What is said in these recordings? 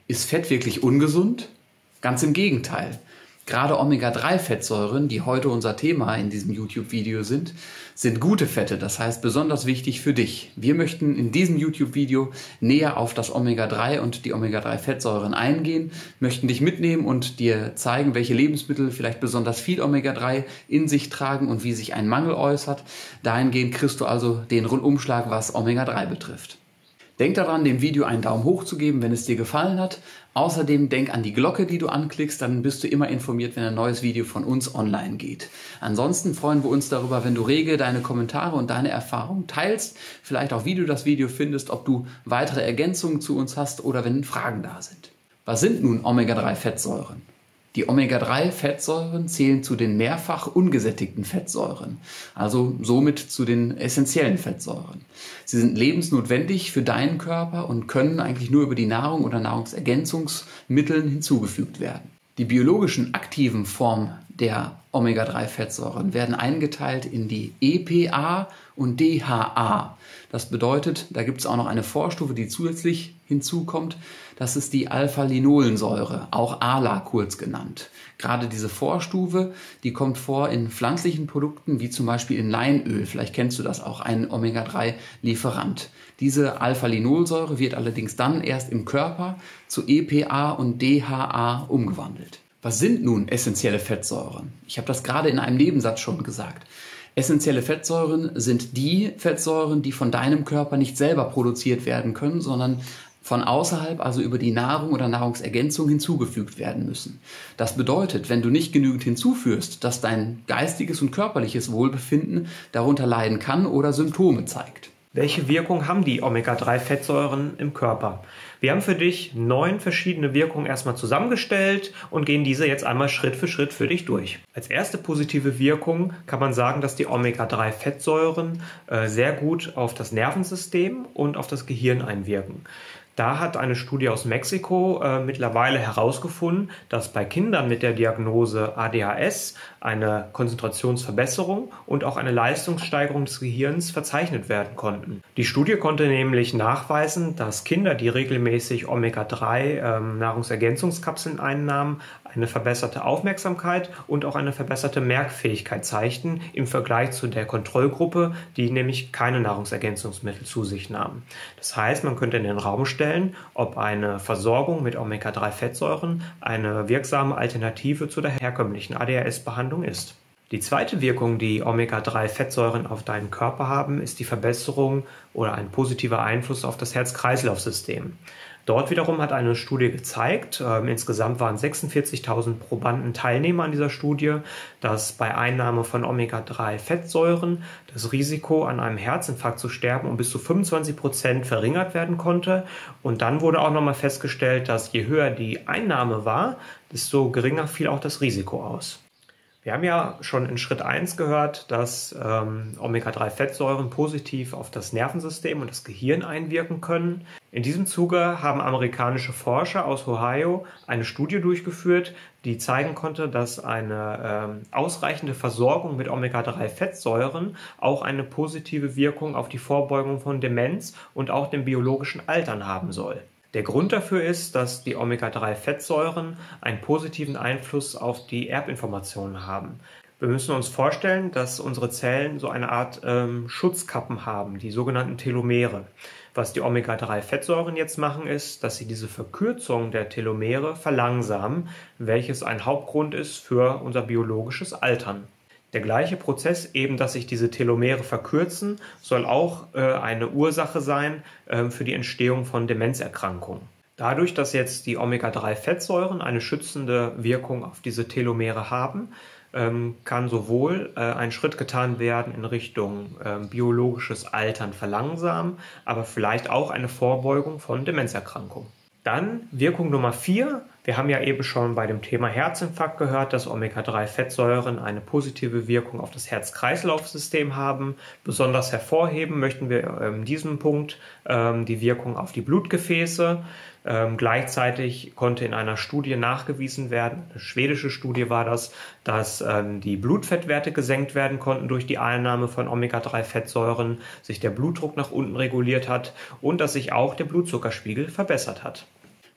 Ist Fett wirklich ungesund? Ganz im Gegenteil. Gerade Omega-3-Fettsäuren, die heute unser Thema in diesem YouTube-Video sind gute Fette, das heißt besonders wichtig für dich. Wir möchten in diesem YouTube-Video näher auf das Omega-3 und die Omega-3-Fettsäuren eingehen, möchten dich mitnehmen und dir zeigen, welche Lebensmittel vielleicht besonders viel Omega-3 in sich tragen und wie sich ein Mangel äußert. Dahingehend kriegst du also den Rundumschlag, was Omega-3 betrifft. Denk daran, dem Video einen Daumen hoch zu geben, wenn es dir gefallen hat. Außerdem denk an die Glocke, die du anklickst, dann bist du immer informiert, wenn ein neues Video von uns online geht. Ansonsten freuen wir uns darüber, wenn du rege deine Kommentare und deine Erfahrungen teilst, vielleicht auch wie du das Video findest, ob du weitere Ergänzungen zu uns hast oder wenn Fragen da sind. Was sind nun Omega-3-Fettsäuren? Die Omega-3-Fettsäuren zählen zu den mehrfach ungesättigten Fettsäuren, also somit zu den essentiellen Fettsäuren. Sie sind lebensnotwendig für deinen Körper und können eigentlich nur über die Nahrung oder Nahrungsergänzungsmitteln hinzugefügt werden. Die biologischen aktiven Formen der Omega-3-Fettsäuren werden eingeteilt in die EPA und DHA. Das bedeutet, da gibt es auch noch eine Vorstufe, die zusätzlich hinzukommt. Das ist die Alpha-Linolensäure, auch ALA kurz genannt. Gerade diese Vorstufe, die kommt vor in pflanzlichen Produkten, wie zum Beispiel in Leinöl. Vielleicht kennst du das auch, ein Omega-3-Lieferant. Diese Alpha-Linolsäure wird allerdings dann erst im Körper zu EPA und DHA umgewandelt. Was sind nun essentielle Fettsäuren? Ich habe das gerade in einem Nebensatz schon gesagt. Essentielle Fettsäuren sind die Fettsäuren, die von deinem Körper nicht selber produziert werden können, sondern von außerhalb, also über die Nahrung oder Nahrungsergänzung hinzugefügt werden müssen. Das bedeutet, wenn du nicht genügend hinzuführst, dass dein geistiges und körperliches Wohlbefinden darunter leiden kann oder Symptome zeigt. Welche Wirkung haben die Omega-3-Fettsäuren im Körper? Wir haben für dich 9 verschiedene Wirkungen erstmal zusammengestellt und gehen diese jetzt einmal Schritt für Schritt für dich durch. Als erste positive Wirkung kann man sagen, dass die Omega-3-Fettsäuren sehr gut auf das Nervensystem und auf das Gehirn einwirken. Da hat eine Studie aus Mexiko mittlerweile herausgefunden, dass bei Kindern mit der Diagnose ADHS eine Konzentrationsverbesserung und auch eine Leistungssteigerung des Gehirns verzeichnet werden konnten. Die Studie konnte nämlich nachweisen, dass Kinder, die regelmäßig Omega-3 Nahrungsergänzungskapseln einnahmen, eine verbesserte Aufmerksamkeit und auch eine verbesserte Merkfähigkeit zeigten im Vergleich zu der Kontrollgruppe, die nämlich keine Nahrungsergänzungsmittel zu sich nahm. Das heißt, man könnte in den Raum stellen, ob eine Versorgung mit Omega-3-Fettsäuren eine wirksame Alternative zu der herkömmlichen ADHS-Behandlung ist. Die zweite Wirkung, die Omega-3-Fettsäuren auf deinen Körper haben, ist die Verbesserung oder ein positiver Einfluss auf das Herz-Kreislauf-System. Dort wiederum hat eine Studie gezeigt, insgesamt waren 46.000 Probanden Teilnehmer an dieser Studie, dass bei Einnahme von Omega-3-Fettsäuren das Risiko, an einem Herzinfarkt zu sterben, um bis zu 25% verringert werden konnte. Und dann wurde auch nochmal festgestellt, dass je höher die Einnahme war, desto geringer fiel auch das Risiko aus. Wir haben ja schon in Schritt 1 gehört, dass Omega-3-Fettsäuren positiv auf das Nervensystem und das Gehirn einwirken können. In diesem Zuge haben amerikanische Forscher aus Ohio eine Studie durchgeführt, die zeigen konnte, dass eine ausreichende Versorgung mit Omega-3-Fettsäuren auch eine positive Wirkung auf die Vorbeugung von Demenz und auch dem biologischen Altern haben soll. Der Grund dafür ist, dass die Omega-3-Fettsäuren einen positiven Einfluss auf die Erbinformationen haben. Wir müssen uns vorstellen, dass unsere Zellen so eine Art Schutzkappen haben, die sogenannten Telomere. Was die Omega-3-Fettsäuren jetzt machen, ist, dass sie diese Verkürzung der Telomere verlangsamen, welches ein Hauptgrund ist für unser biologisches Altern. Der gleiche Prozess, eben dass sich diese Telomere verkürzen, soll auch eine Ursache sein für die Entstehung von Demenzerkrankungen. Dadurch, dass jetzt die Omega-3-Fettsäuren eine schützende Wirkung auf diese Telomere haben, kann sowohl ein Schritt getan werden in Richtung biologisches Altern verlangsamen, aber vielleicht auch eine Vorbeugung von Demenzerkrankungen. Dann Wirkung Nummer 4. Wir haben ja eben schon bei dem Thema Herzinfarkt gehört, dass Omega-3-Fettsäuren eine positive Wirkung auf das Herz-Kreislauf-System haben. Besonders hervorheben möchten wir in diesem Punkt die Wirkung auf die Blutgefäße. Gleichzeitig konnte in einer Studie nachgewiesen werden, eine schwedische Studie war das, dass die Blutfettwerte gesenkt werden konnten durch die Einnahme von Omega-3-Fettsäuren, sich der Blutdruck nach unten reguliert hat und dass sich auch der Blutzuckerspiegel verbessert hat.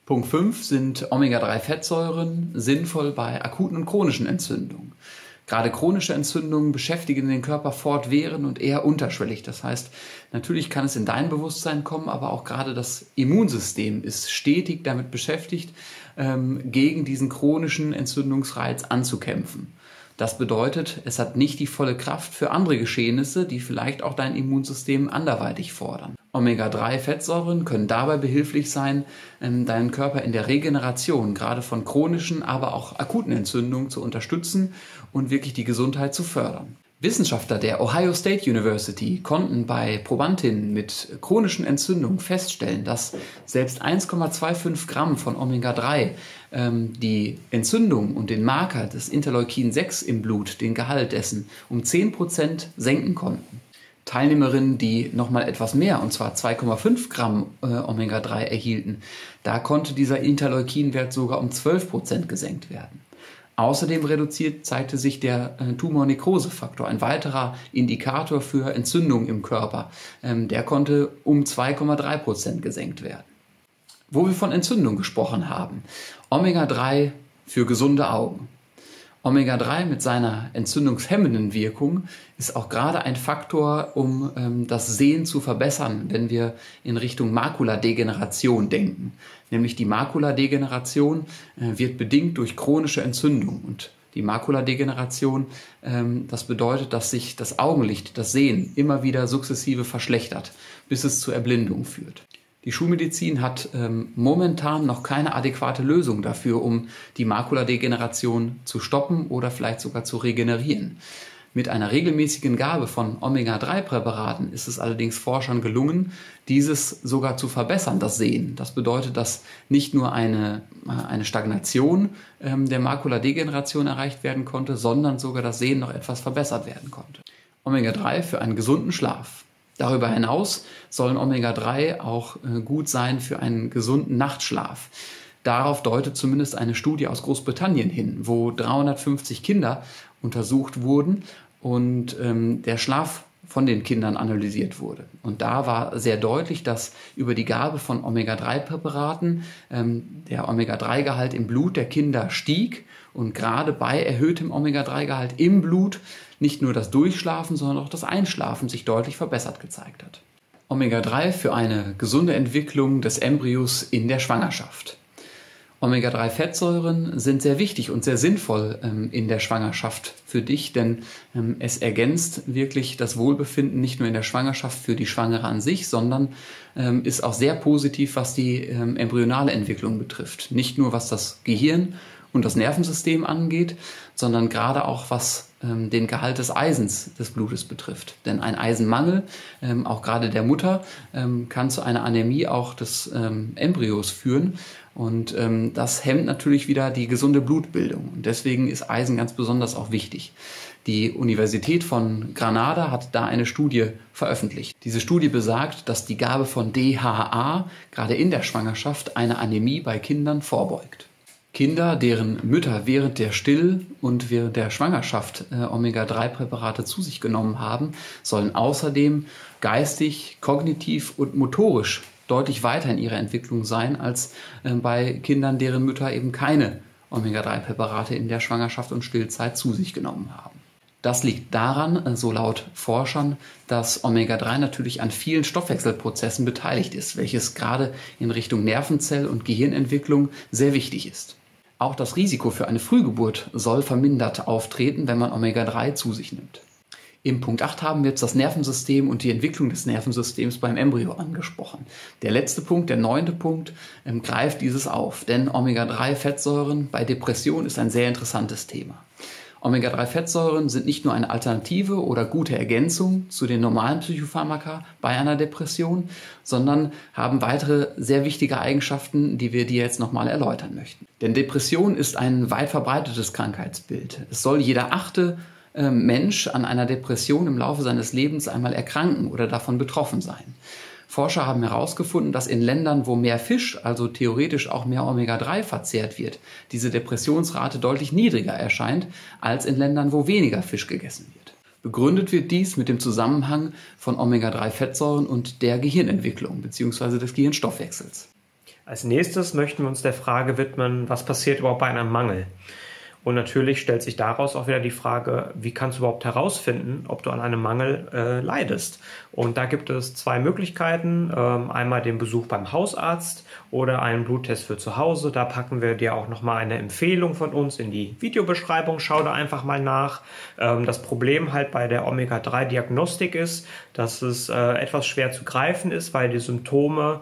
Punkt 5 sind Omega-3-Fettsäuren sinnvoll bei akuten und chronischen Entzündungen. Gerade chronische Entzündungen beschäftigen den Körper fortwährend und eher unterschwellig. Das heißt, natürlich kann es in dein Bewusstsein kommen, aber auch gerade das Immunsystem ist stetig damit beschäftigt, gegen diesen chronischen Entzündungsreiz anzukämpfen. Das bedeutet, es hat nicht die volle Kraft für andere Geschehnisse, die vielleicht auch dein Immunsystem anderweitig fordern. Omega-3-Fettsäuren können dabei behilflich sein, deinen Körper in der Regeneration, gerade von chronischen, aber auch akuten Entzündungen zu unterstützen und wirklich die Gesundheit zu fördern. Wissenschaftler der Ohio State University konnten bei Probandinnen mit chronischen Entzündungen feststellen, dass selbst 1,25 Gramm von Omega-3 die Entzündung und den Marker des Interleukin-6 im Blut, den Gehalt dessen, um 10% senken konnten. Teilnehmerinnen, die nochmal etwas mehr, und zwar 2,5 Gramm Omega-3 erhielten, da konnte dieser Interleukin-Wert sogar um 12% gesenkt werden. Außerdem reduziert zeigte sich der Tumornekrosefaktor, ein weiterer Indikator für Entzündung im Körper. Der konnte um 2,3% gesenkt werden. Wo wir von Entzündung gesprochen haben, Omega-3 für gesunde Augen. Omega-3 mit seiner entzündungshemmenden Wirkung ist auch gerade ein Faktor, um das Sehen zu verbessern, wenn wir in Richtung Makuladegeneration denken. Nämlich die Makuladegeneration wird bedingt durch chronische Entzündung. Und die Makuladegeneration, das bedeutet, dass sich das Augenlicht, das Sehen, immer wieder sukzessive verschlechtert, bis es zur Erblindung führt. Die Schulmedizin hat momentan noch keine adäquate Lösung dafür, um die Makuladegeneration zu stoppen oder vielleicht sogar zu regenerieren. Mit einer regelmäßigen Gabe von Omega-3-Präparaten ist es allerdings Forschern gelungen, dieses sogar zu verbessern, das Sehen. Das bedeutet, dass nicht nur eine Stagnation der Makuladegeneration erreicht werden konnte, sondern sogar das Sehen noch etwas verbessert werden konnte. Omega-3 für einen gesunden Schlaf. Darüber hinaus sollen Omega-3 auch gut sein für einen gesunden Nachtschlaf. Darauf deutet zumindest eine Studie aus Großbritannien hin, wo 350 Kinder untersucht wurden und der Schlaf von den Kindern analysiert wurde. Und da war sehr deutlich, dass über die Gabe von Omega-3-Präparaten der Omega-3-Gehalt im Blut der Kinder stieg und gerade bei erhöhtem Omega-3-Gehalt im Blut nicht nur das Durchschlafen, sondern auch das Einschlafen sich deutlich verbessert gezeigt hat. Omega-3 für eine gesunde Entwicklung des Embryos in der Schwangerschaft. Omega-3-Fettsäuren sind sehr wichtig und sehr sinnvoll in der Schwangerschaft für dich, denn es ergänzt wirklich das Wohlbefinden nicht nur in der Schwangerschaft für die Schwangere an sich, sondern ist auch sehr positiv, was die embryonale Entwicklung betrifft. Nicht nur was das Gehirn und das Nervensystem angeht, sondern gerade auch was den Gehalt des Eisens des Blutes betrifft. Denn ein Eisenmangel, auch gerade der Mutter, kann zu einer Anämie auch des Embryos führen. Und das hemmt natürlich wieder die gesunde Blutbildung. Und deswegen ist Eisen ganz besonders auch wichtig. Die Universität von Granada hat da eine Studie veröffentlicht. Diese Studie besagt, dass die Gabe von DHA gerade in der Schwangerschaft eine Anämie bei Kindern vorbeugt. Kinder, deren Mütter während der Still- und während der Schwangerschaft Omega-3-Präparate zu sich genommen haben, sollen außerdem geistig, kognitiv und motorisch deutlich weiter in ihrer Entwicklung sein als bei Kindern, deren Mütter eben keine Omega-3-Präparate in der Schwangerschaft und Stillzeit zu sich genommen haben. Das liegt daran, so laut Forschern, dass Omega-3 natürlich an vielen Stoffwechselprozessen beteiligt ist, welches gerade in Richtung Nervenzell- und Gehirnentwicklung sehr wichtig ist. Auch das Risiko für eine Frühgeburt soll vermindert auftreten, wenn man Omega-3 zu sich nimmt. Im Punkt 8 haben wir jetzt das Nervensystem und die Entwicklung des Nervensystems beim Embryo angesprochen. Der letzte Punkt, der 9. Punkt, greift dieses auf, denn Omega-3-Fettsäuren bei Depression ist ein sehr interessantes Thema. Omega-3-Fettsäuren sind nicht nur eine Alternative oder gute Ergänzung zu den normalen Psychopharmaka bei einer Depression, sondern haben weitere sehr wichtige Eigenschaften, die wir dir jetzt nochmal erläutern möchten. Denn Depression ist ein weit verbreitetes Krankheitsbild. Es soll jeder 8. Mensch an einer Depression im Laufe seines Lebens einmal erkranken oder davon betroffen sein. Forscher haben herausgefunden, dass in Ländern, wo mehr Fisch, also theoretisch auch mehr Omega-3 verzehrt wird, diese Depressionsrate deutlich niedriger erscheint als in Ländern, wo weniger Fisch gegessen wird. Begründet wird dies mit dem Zusammenhang von Omega-3-Fettsäuren und der Gehirnentwicklung bzw. des Gehirnstoffwechsels. Als nächstes möchten wir uns der Frage widmen, was passiert überhaupt bei einem Mangel? Und natürlich stellt sich daraus auch wieder die Frage, wie kannst du überhaupt herausfinden, ob du an einem Mangel leidest? Und da gibt es zwei Möglichkeiten. Einmal den Besuch beim Hausarzt oder einen Bluttest für zu Hause. Da packen wir dir auch nochmal eine Empfehlung von uns in die Videobeschreibung. Schau da einfach mal nach. Das Problem halt bei der Omega-3-Diagnostik ist, dass es etwas schwer zu greifen ist, weil die Symptome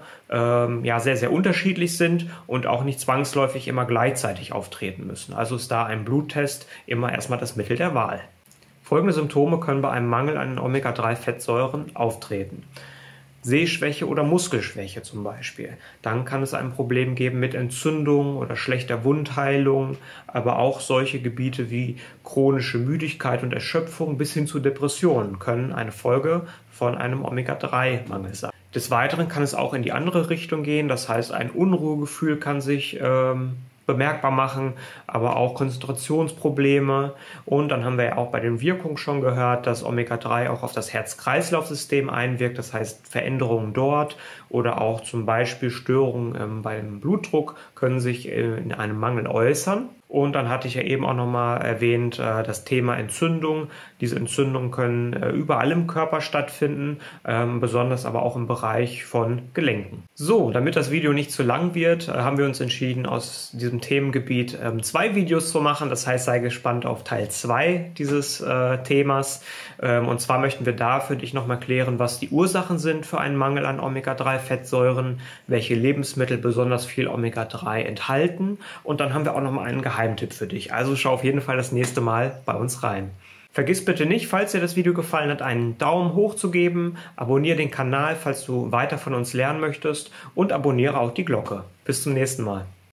sehr, sehr unterschiedlich sind und auch nicht zwangsläufig immer gleichzeitig auftreten müssen. Also ist da ein Bluttest immer erstmal das Mittel der Wahl. Folgende Symptome können bei einem Mangel an Omega-3-Fettsäuren auftreten. Sehschwäche oder Muskelschwäche zum Beispiel. Dann kann es ein Problem geben mit Entzündung oder schlechter Wundheilung, aber auch solche Gebiete wie chronische Müdigkeit und Erschöpfung bis hin zu Depressionen können eine Folge von einem Omega-3-Mangel sein. Des Weiteren kann es auch in die andere Richtung gehen, das heißt, ein Unruhegefühl kann sich bemerkbar machen, aber auch Konzentrationsprobleme. Und dann haben wir ja auch bei den Wirkungen schon gehört, dass Omega-3 auch auf das Herz-Kreislauf-System einwirkt, das heißt Veränderungen dort oder auch zum Beispiel Störungen beim Blutdruck können sich in einem Mangel äußern. Und dann hatte ich ja eben auch nochmal erwähnt, das Thema Entzündung. Diese Entzündungen können überall im Körper stattfinden, besonders aber auch im Bereich von Gelenken. So, damit das Video nicht zu lang wird, haben wir uns entschieden, aus diesem Themengebiet 2 Videos zu machen. Das heißt, sei gespannt auf Teil 2 dieses Themas. Und zwar möchten wir da für dich nochmal klären, was die Ursachen sind für einen Mangel an Omega-3-Fettsäuren, welche Lebensmittel besonders viel Omega-3 enthalten. Und dann haben wir auch nochmal einen Geheimtipp für dich. Also schau auf jeden Fall das nächste Mal bei uns rein. Vergiss bitte nicht, falls dir das Video gefallen hat, einen Daumen hoch zu geben, abonniere den Kanal, falls du weiter von uns lernen möchtest und abonniere auch die Glocke. Bis zum nächsten Mal.